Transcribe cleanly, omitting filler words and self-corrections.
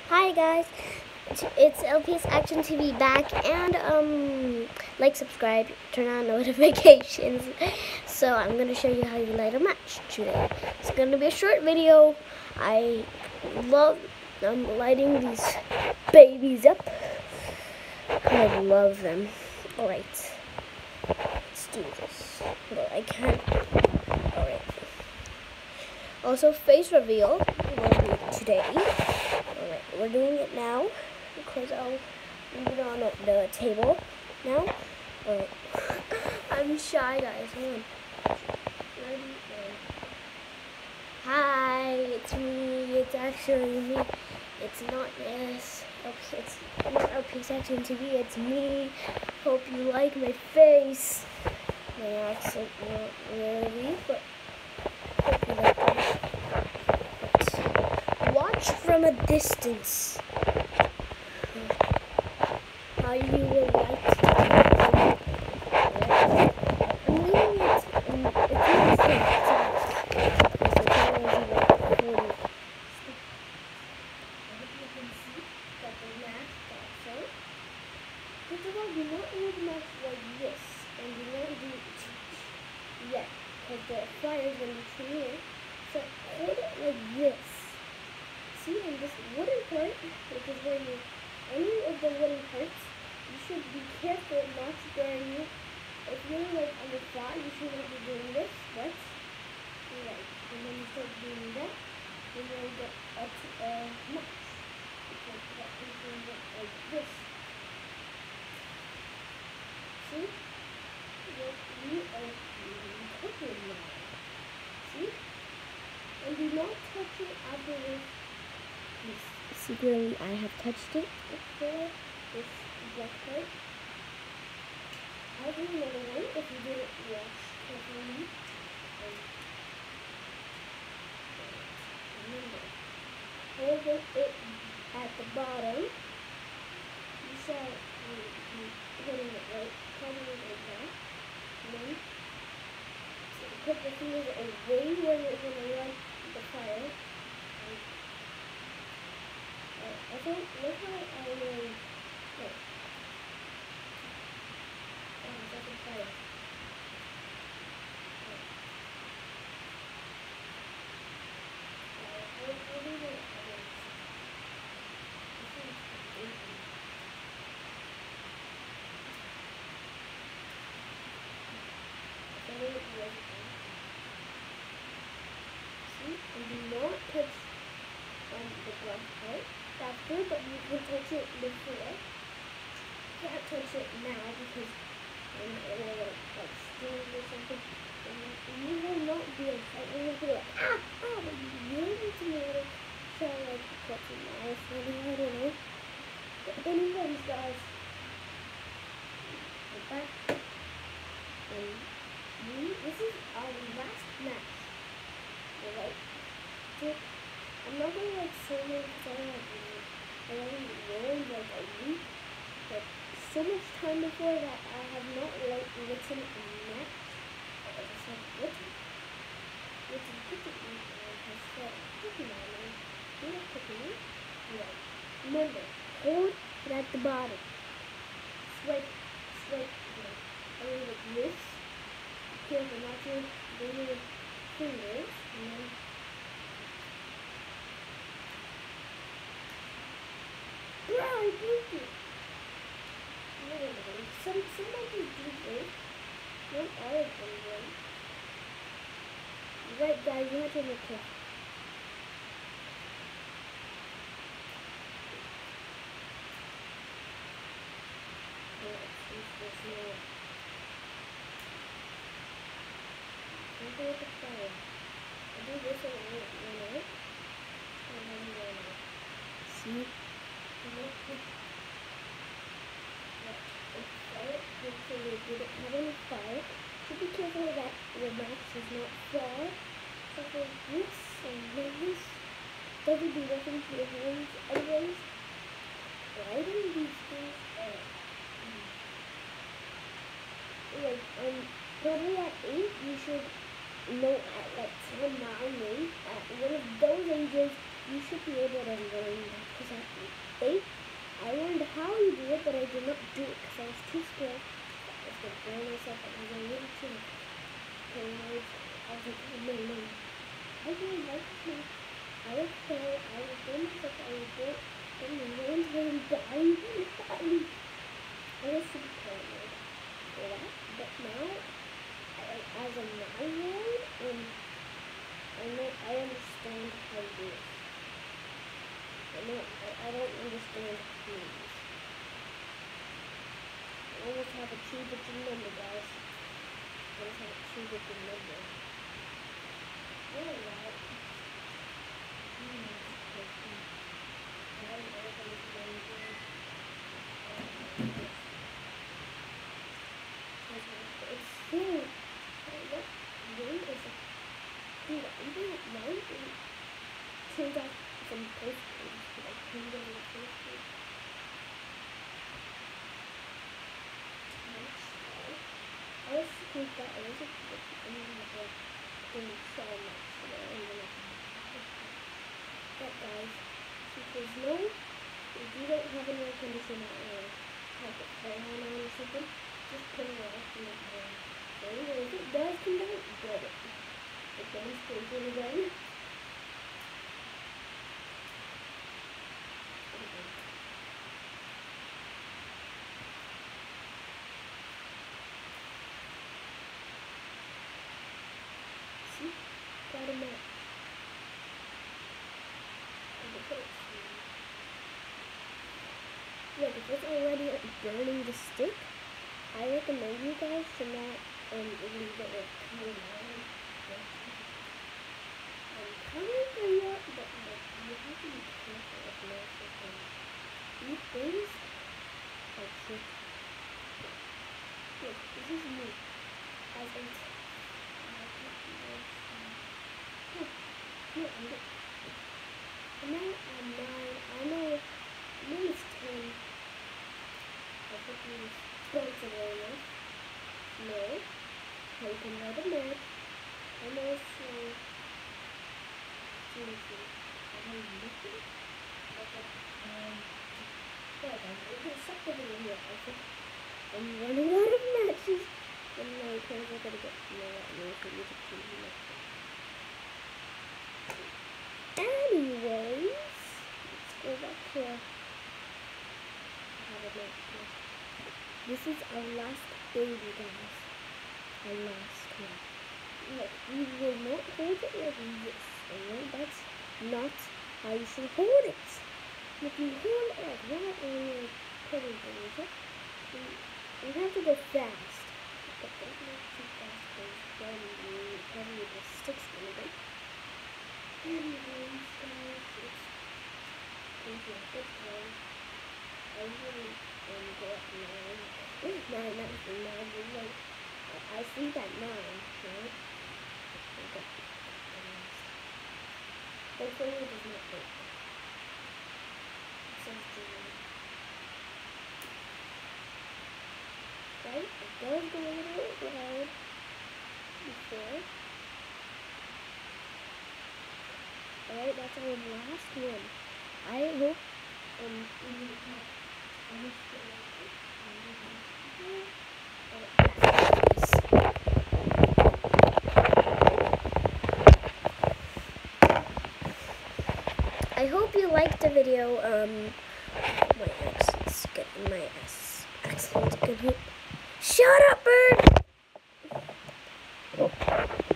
Hi guys, it's LPS Action TV back, and like, subscribe, turn on notifications. So I'm gonna show you how you light a match today. It's gonna be a short video. I love lighting these babies up. I love them. All right, let's do this. But I can't. All right. Also, face reveal will be today. Alright, we're doing it now because I'll leave it on the table now. Alright. I'm shy, guys. Hold on. Ready? Hi, it's me. It's actually me. It's not this. Okay, it's not LPS Action TV. It's me. Hope you like my face. My accent, not really, but hope you like it. Watch from a distance how you will like to do it. I'm leaving it in the thing. Because the camera is recording. I hope you can see that the mask also. First of all, do not hold the mask like this, and do not do it yet, because the fire is going to be here. So hold it like this. See, on this wooden part, which is where any of the wooden parts, you should be careful not to burn it. If you're like on the fly, you should not be doing this, but right. And then you start doing that, and then you get a match. Because that is going to look like this. See? What we are cooking now. See? And do not touch it afterwards. Secretly, I have touched it before, this black part. I'll do another one if you didn't watch carefully. Remember, hold it at the bottom. You saw you holding it right, holding it like that. And then put the fingers away where you're going to run the fire. I think, look how I will, look. That's a fire. See, and do not touch the black part after, but you can touch it before. You can't touch it now because it will like sting or something. And you will not be upset. You're going to be like, but you really need to know how to try like touching knife or I don't know. But anyways, guys, we're back. And this is our last match. Alright. I'm not going to like say it because I only learned like a week, but so much time before that I have not like written a match. I just have written cooking has said cooking on it. Do you like cooking? Yeah. Remember, hold it at the bottom. Swipe, a little like this. Careful not to bring your fingers, and then I broke it. Some of these do good. Not all of them do. Right, guys, you have to look careful. Don't go with the fire. I do this and I run out. And then run out. See? So you didn't have any fire. So be careful that your match does not fall. So for this and this, doesn't do nothing to your hands. Otherwise, lighting these things up. Like, probably at 8, you should know at like 10, 9, 8. At one of those ages, you should be able to learn that, because at 8, I learned how you do it, but I did not do it because I was too scared. I was going to burn myself, and I was really too paranoid. I was like, oh, no. I didn't like to. I would fail, I would burn myself, I would go in the wind and die. I was super paranoid for that, but now, as a 9-year-old, I understand how to do it. I don't understand please. I almost have a 2-digit number, guys. I almost have a 2-digit number. Alright. It's still, what rate is it? Dude, even at 9, it turns out some postcards, but I couldn't get any postcards. I was thinking that I was doing so much today, and then but guys, if there's no, if you don't have an air conditioner or have a fan on or something, just put it off in the air. Anyway, if it does come down, good. It does freezing again. See? Got a match. Look, if it's already burning the stick, I recommend you guys to not leave it like coming on. I'm coming for you, but you have to be careful of noticing these things are tricky. Look, this is me. As in, and now I'm 9. I know it's 10. I think I'm responsible enough. No. I can write a map. I'm also seriously. I have nothing. There guys, we can stop the video here. I think I'm running out of matches. And my parents are gonna get mad at me for music TV matches. Anyways, let's go back to have a match here. This is our last baby, guys. Our last one. Look, we will not hold it like this. Alright, that's not how you should hold it. If you hold it like that and you're putting things up, you have to go fast. But don't go too fast because then probably the stick's gonna break. Anyways, guys, it's crazy at this time. I usually go at 9. 9, like, I sleep at 9, right? Okay. Hopefully it does not break. It says June. Right? It does go a little loud before. Alright, that's our last one. I hope I hope you liked the video. My accent's getting my accent's getting. Shut up, bird!